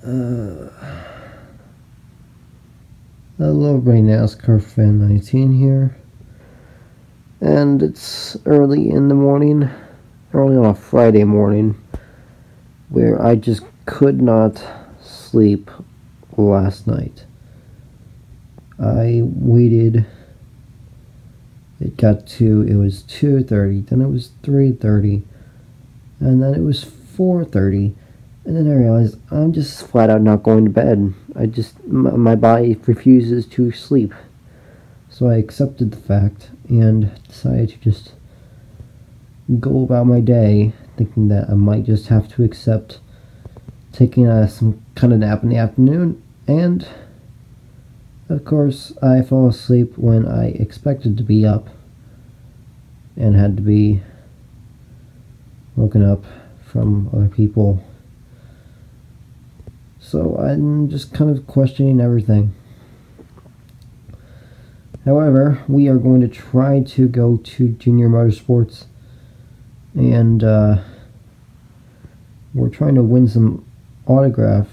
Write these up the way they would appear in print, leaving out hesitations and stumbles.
Hello everybody, NASCAR Fan 19 here, and it's early in the morning, early on a Friday morning, where I just could not sleep last night. I waited, it was 2:30, then it was 3:30, and then it was 4:30, and then I realized I'm just flat out not going to bed. My body refuses to sleep. So I accepted the fact and decided to just go about my day, thinking that I might just have to accept taking some kind of nap in the afternoon, and of course I fell asleep when I expected to be up and had to be woken up from other people. So I'm just kind of questioning everything. However, we are going to try to go to Junior Motorsports, and we're trying to win some autograph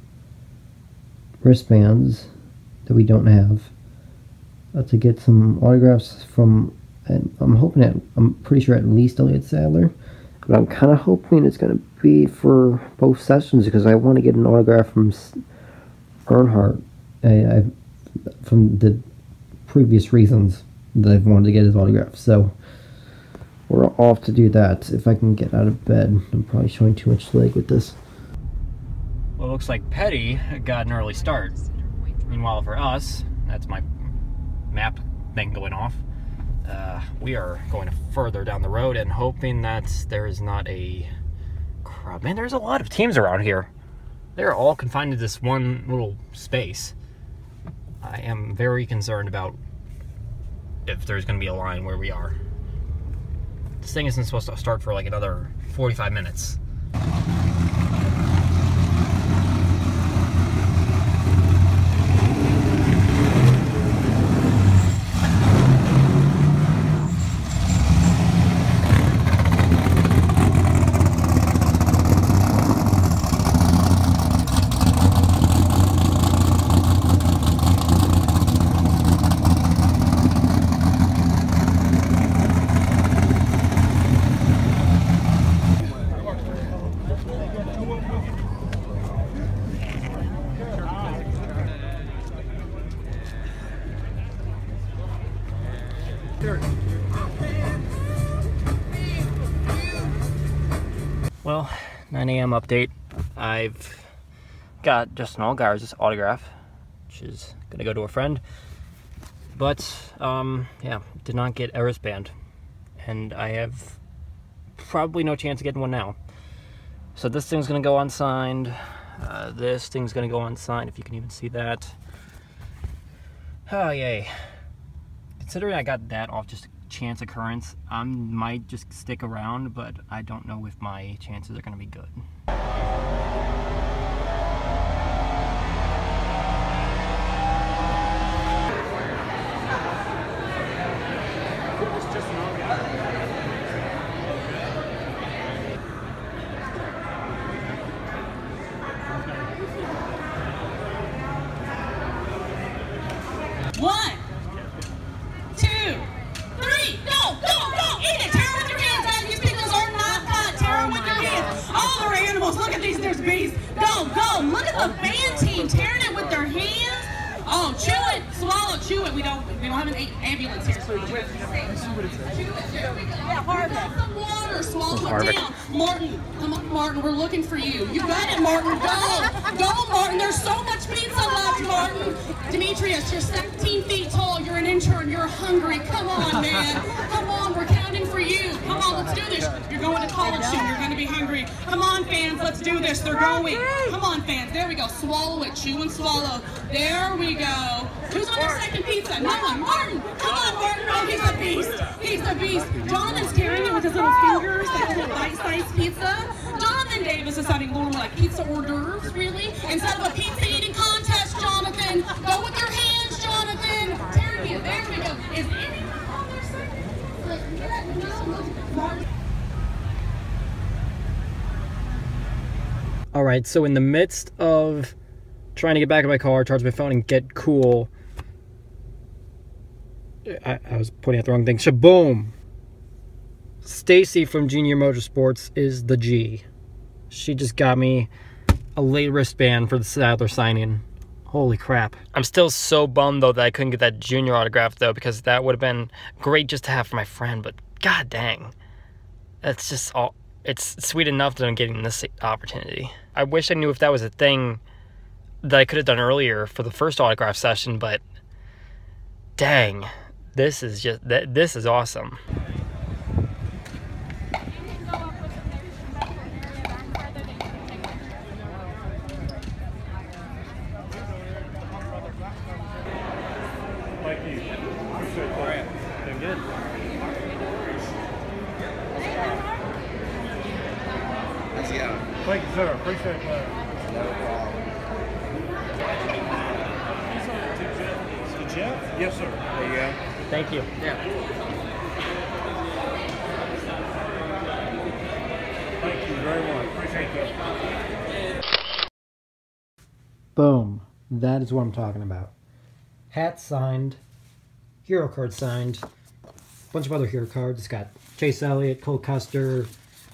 wristbands that we don't have, to get some autographs from, I'm pretty sure at least Elliott Sadler, but I'm kind of hoping it's going to be for both sessions, because I want to get an autograph from Earnhardt, from the previous reasons that I've wanted to get his autograph. So we're off to do that if I can get out of bed. I'm probably showing too much leg with this. Well, it looks like Petty got an early start. Meanwhile, for us, that's my map thing going off. We are going further down the road and hoping that there is not a crowd. Man, there's a lot of teams around here. They're all confined to this one little space. I am very concerned about if there's going to be a line where we are. This thing isn't supposed to start for like another 45 minutes. Well, 9 a.m. update. I've got Justin Allgaier's autograph, which is going to go to a friend. But, yeah, did not get a wristband. And I have probably no chance of getting one now. So this thing's going to go unsigned. This thing's going to go unsigned, if you can even see that. Oh, yay. Considering I got that off just a chance occurrence, I might just stick around, but I don't know if my chances are going to be good. One, two, three, go, go, go, eat it, tear it with your hands, guys, these pickles are not cut, tear it with your hands, oh, they're animals, look at these, there's bees, go, go, look at the band team tearing it with their hands, oh, chew it, swallow, chew it, we don't have an ambulance here, so chew it, yeah, Harvick, some water, swallow it down, Martin, come on, Martin, we're looking for you, you got it, Martin, go, Martin, there's so much pizza left, Martin, Demetrius, you're 17 feet tall, you're an intern, you're hungry, come on, man, come on, we're counting for you, come on, let's do this, you're going to college soon, you're going to be hungry, come on, fans, let's do this, they're going, come on, fans, there we go, swallow it, chew and swallow, there we go, who's on their second pizza, no one, Martin, come on, Martin, oh, he's a beast, Jonathan's carrying it with his little fingers, like a little bite-sized pizza, Jonathan Davis is having a little more like pizza hors d'oeuvres, really, instead of a pizza eating contest, Jonathan, go with your hands, Jonathan, tearing it, there we go, is anyone on their second? No, Martin. Alright, so in the midst of trying to get back in my car, charge my phone, and get cool, I was pointing at the wrong thing. Shaboom! Stacy from Junior Motorsports is the G. She just got me a late wristband for the Sadler signing. Holy crap. I'm still so bummed, though, that I couldn't get that Junior autograph, though, because that would have been great just to have for my friend, but god dang. That's just all... It's sweet enough that I'm getting this opportunity. I wish I knew if that was a thing that I could have done earlier for the first autograph session, but dang, this is just, this is awesome. Thank you. Appreciate that. Doing good. Thank you, sir. Appreciate that. No problem. To Jeff? Yes, sir. There you go. Thank you. Yeah. Thank you very much. Appreciate that. Boom. That is what I'm talking about. Hat signed. Hero card signed. A bunch of other hero cards. It's got Chase Elliott, Cole Custer,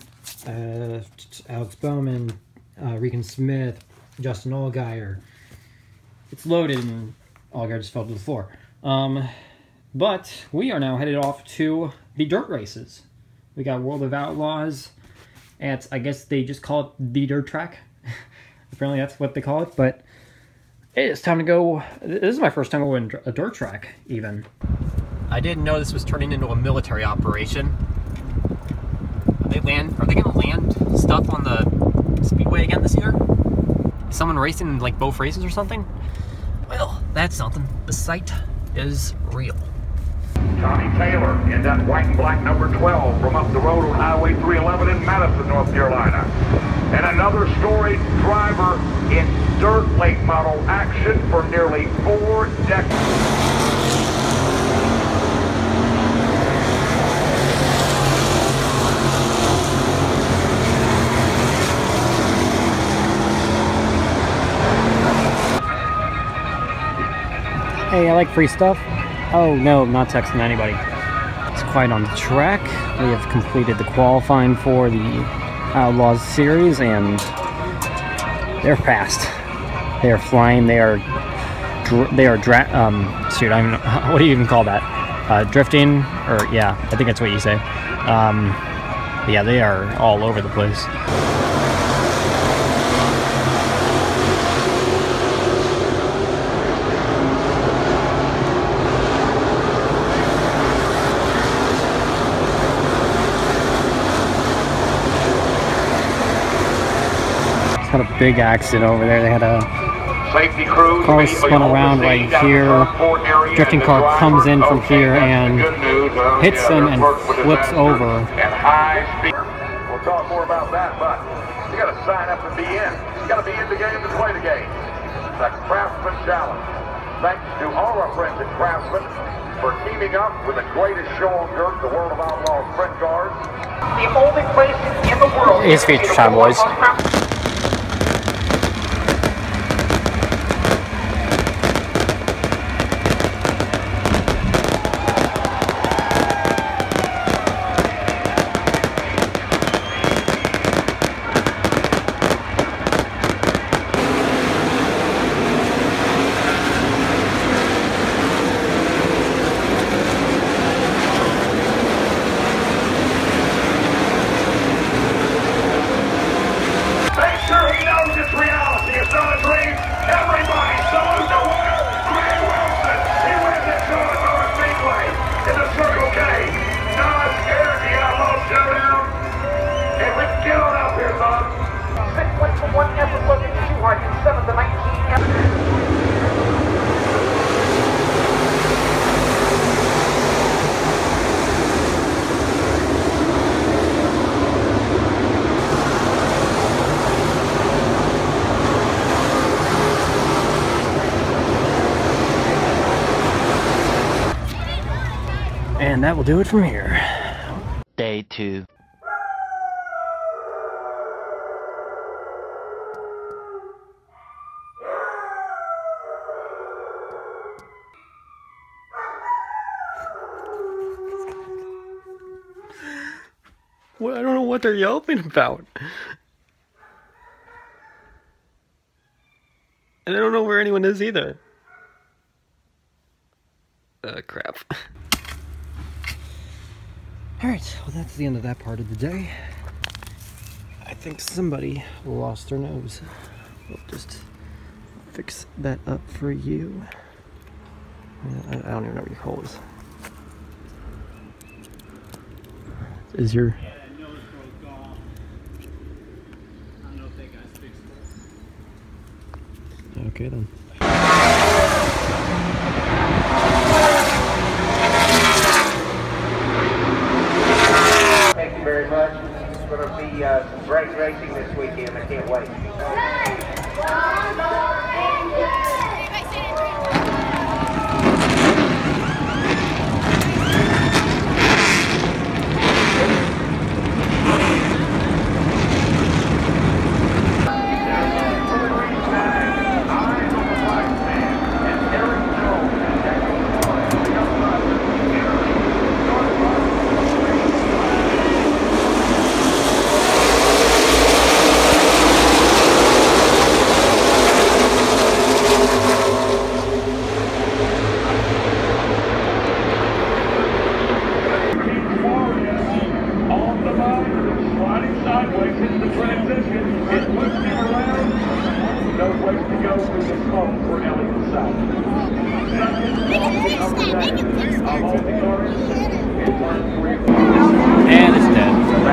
Alex Bowman, Regan Smith, Justin Allgaier. It's loaded and Allgaier just fell to the floor. But we are now headed off to the dirt races. We got World of Outlaws at, I guess they just call it the dirt track. Apparently that's what they call it, but it's time to go. This is my first time going a dirt track, even. I didn't know this was turning into a military operation. Are they going to land stuff on the speedway again this year? Is someone racing like both races or something? Well, that's something. The sight is real. Tommy Taylor in that white and black number 12 from up the road on Highway 311 in Madison, North Carolina. And another storied driver in dirt late model action for nearly 4 decades. Hey, I like free stuff. Oh no, I'm not texting anybody. It's quiet on the track. We have completed the qualifying for the Outlaws series, and they're fast. They are flying. Shoot, I don't even know, what do you even call that? Drifting, or yeah, I think that's what you say. Yeah, they are all over the place. Had a big accident over there. They had a car spun around right here. Drifting car comes in from here and hits them and flips over. We'll talk more about that, but you got to sign up and be in. You got to be in the game to play the game. The Craftsman Challenge. Thanks to all our friends at Craftsman for teaming up with the greatest show on dirt, the World of Outlaws sprint cars. The only place in the world. It's feature time, boys. And that will do it from here. Day 2. Well, I don't know what they're yelping about. And I don't know where anyone is either. Crap. Alright, well that's the end of that part of the day. I think somebody lost their nose. We'll just fix that up for you. I don't even know what your hole is. Is your... Okay then. Thank you very much. It's going to be some great racing this weekend. I can't wait. And it's dead.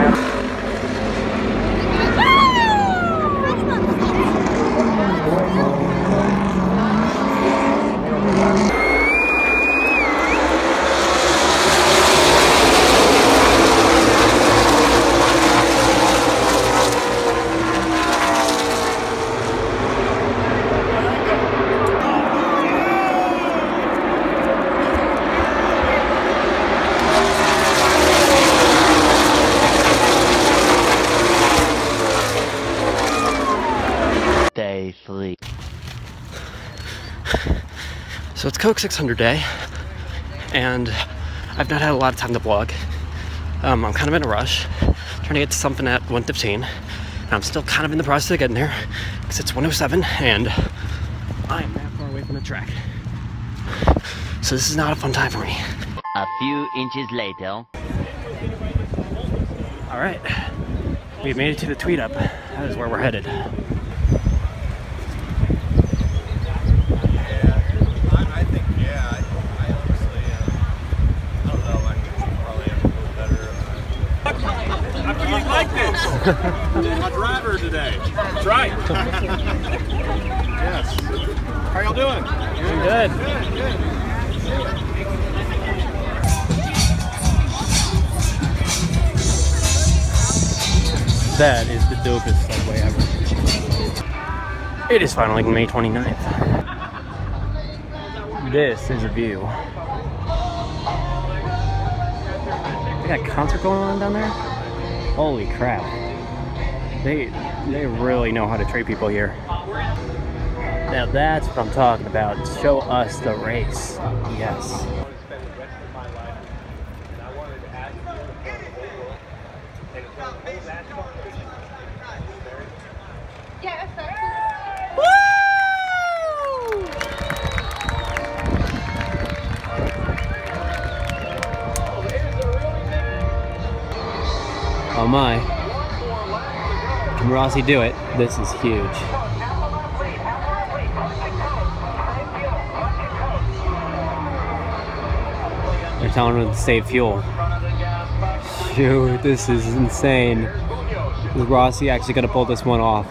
So it's Coke 600 day, and I've not had a lot of time to vlog. I'm kind of in a rush, trying to get to something at 1:15, and I'm still kind of in the process of getting there, because it's 1:07, and I'm that far away from the track. So this is not a fun time for me. A few inches later. Alright, we've made it to the Tweed Up. That is where we're headed. A driver today. That's right. Yes. How y'all doing? Doing good. That is the dopest subway ever. It is finally May 29th. This is a view. They got a concert going on down there? Holy crap. They really know how to treat people here. Now that's what I'm talking about. Show us the race. Yes. Oh my. Can Rossi do it? This is huge. They're telling him to save fuel. Shoot, this is insane. Is Rossi actually going to pull this one off?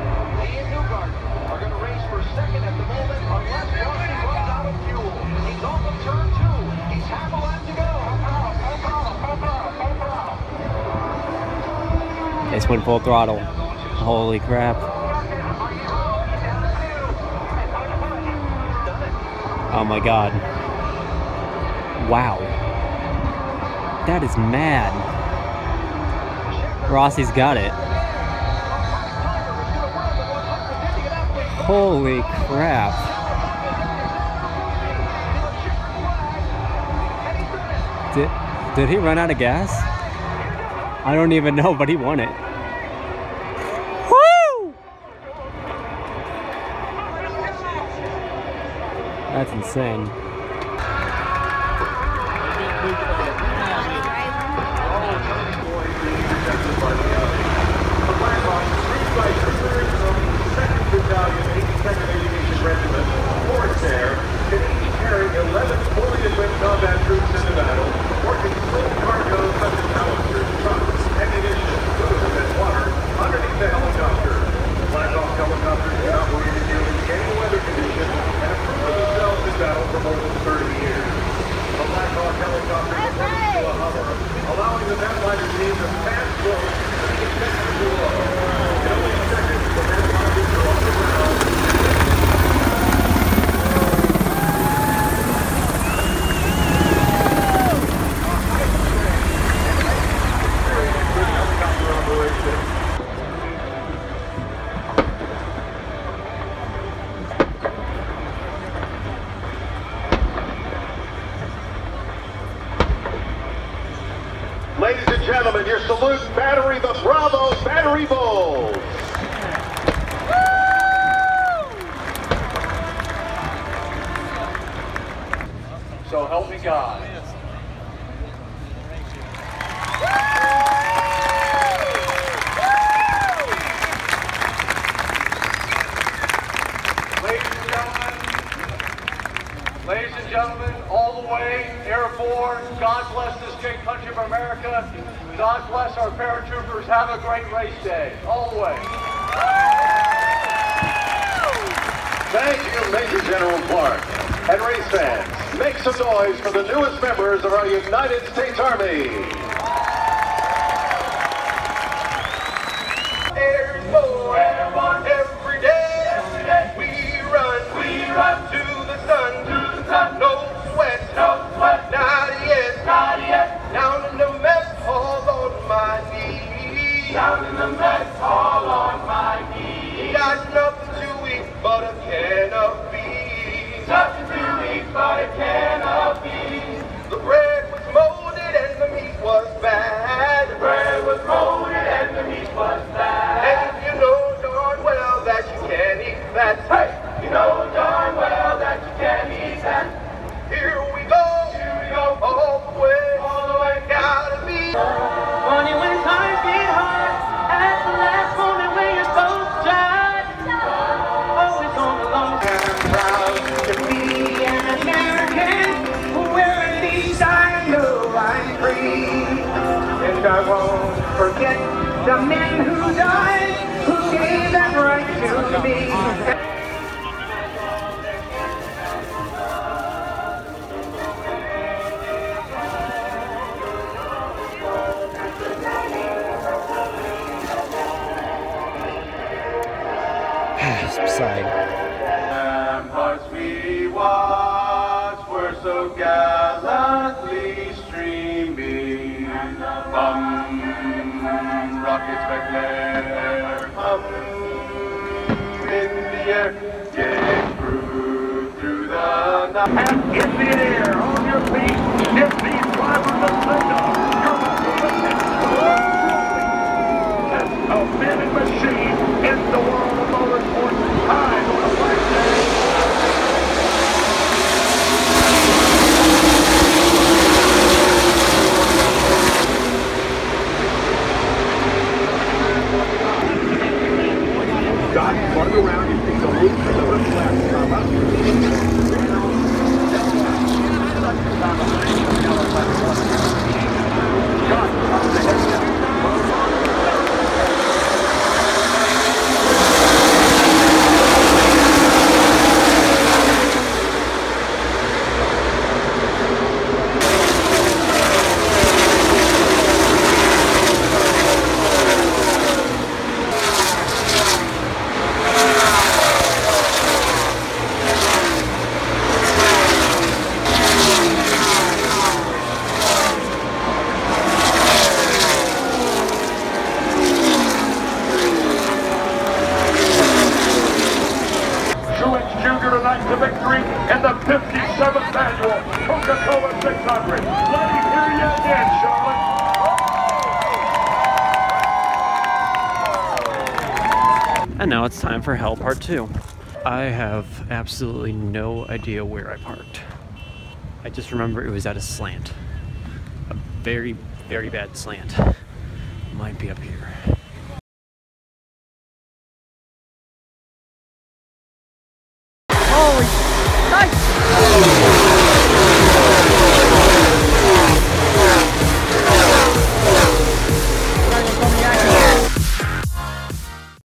This went full throttle. Holy crap. Oh my god. Wow. That is mad. Rossi's got it. Holy crap. Did he run out of gas? I don't even know, but he won it. Woo! That's insane. Ladies and gentlemen, your salute battery, the Bravo Battery Bulls. So help me God. Ladies and gentlemen, all the way, airborne, God bless this great country of America. God bless our paratroopers. Have a great race day. All the way. Thank you, Major General Clark. And race fans, make some noise for the newest members of our United States Army. Airborne, every day, we run to the sun, no sweat, not yet, down in the mess hall on my knees, got nothing to eat but a can of beans, the bread was molded and the meat was bad, and you know darn well that you can't eat that, here we go, all the way, gotta be. Funny when times get hard, at the last moment when you're supposed to try, always on the long term. Proud to be an American, where at least I know I'm free. And I won't forget the men who died, who gave that right to me. Side. Ramparts we watch were so gallantly streaming. Rockets back there, in the air, getting through the night. And in the air, on your feet, give these drivers a signal. A minute machine in the world of motorsports. Time on a black day. Got farther around, you think the whole thing of a flat comma. Tonight to victory in the 57th annual Coca-Cola 600. Let me hear you again, Charlotte. And now it's time for hell part 2. I have absolutely no idea where I parked. I just remember it was at a slant. A very, very bad slant. Might be up here.